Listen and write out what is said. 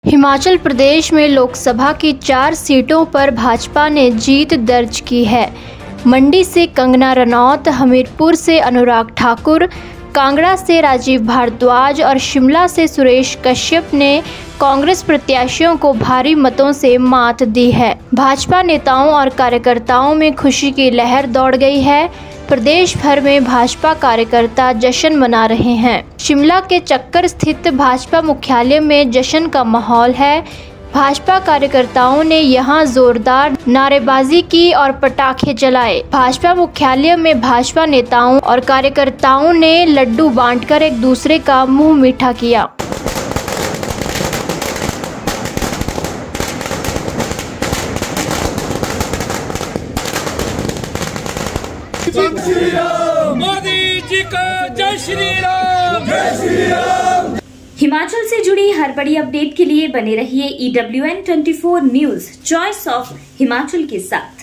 हिमाचल प्रदेश में लोकसभा की 4 सीटों पर भाजपा ने जीत दर्ज की है। मंडी से कंगना रनौत, हमीरपुर से अनुराग ठाकुर, कांगड़ा से राजीव भारद्वाज और शिमला से सुरेश कश्यप ने कांग्रेस प्रत्याशियों को भारी मतों से मात दी है। भाजपा नेताओं और कार्यकर्ताओं में खुशी की लहर दौड़ गई है। प्रदेश भर में भाजपा कार्यकर्ता जश्न मना रहे हैं। शिमला के चक्कर स्थित भाजपा मुख्यालय में जश्न का माहौल है। भाजपा कार्यकर्ताओं ने यहां जोरदार नारेबाजी की और पटाखे जलाए। भाजपा मुख्यालय में भाजपा नेताओं और कार्यकर्ताओं ने लड्डू बांटकर एक दूसरे का मुंह मीठा किया। मोदी जी का जय श्री राम, जय श्री राम। हिमाचल से जुड़ी हर बड़ी अपडेट के लिए बने रहिए EWN24 news, choice of Himachal के साथ।